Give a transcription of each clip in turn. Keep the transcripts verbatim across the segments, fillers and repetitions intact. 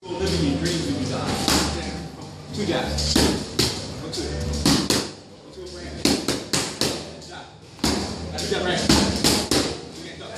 Living your dreams when you die. Two jabs. One, two. One, two, brand. Jab. Two jab, brand. Two hands up.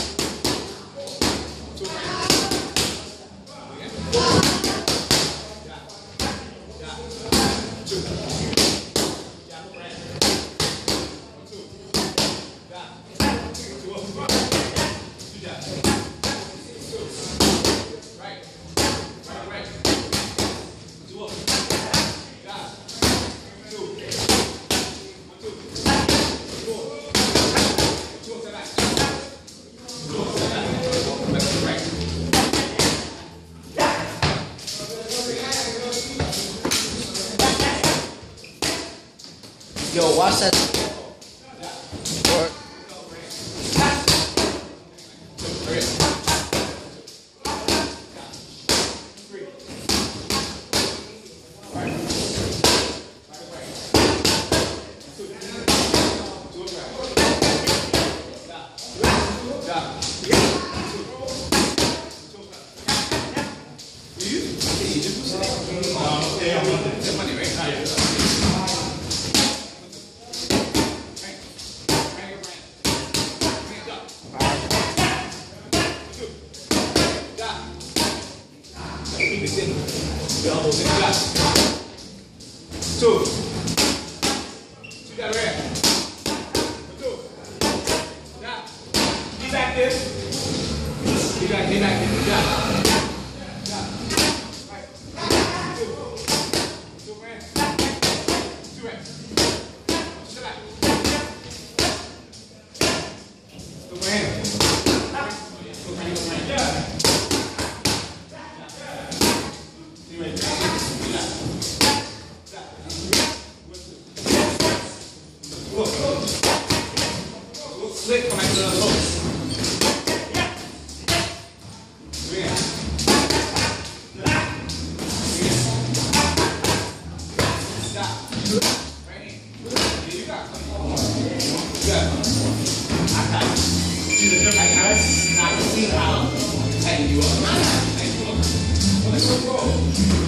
Two, brand. Again. Jab. Jab. Two. Jab, brand. One, two. Jab. Two up. Two jabs. Two. Right. Right, right. Two up. Jab. Two. One, two. Four. Two up to back. Two up to back. Left to right. Yo, watch that. Work. Elbows in, jab. Two. Two jab, right. One, two. Jab. Keep active. Keep active, keep active. Jab. Jab. Right. Two. Two, right. Two, right. Step back. Two, right. Two, right. Two, right. Yeah. Slick, come back to the hook. Yeah. Stop. Right in. Here you got. Good. I got it. I got it. Now you see how I tighten you up. Tighten you up. Let's go.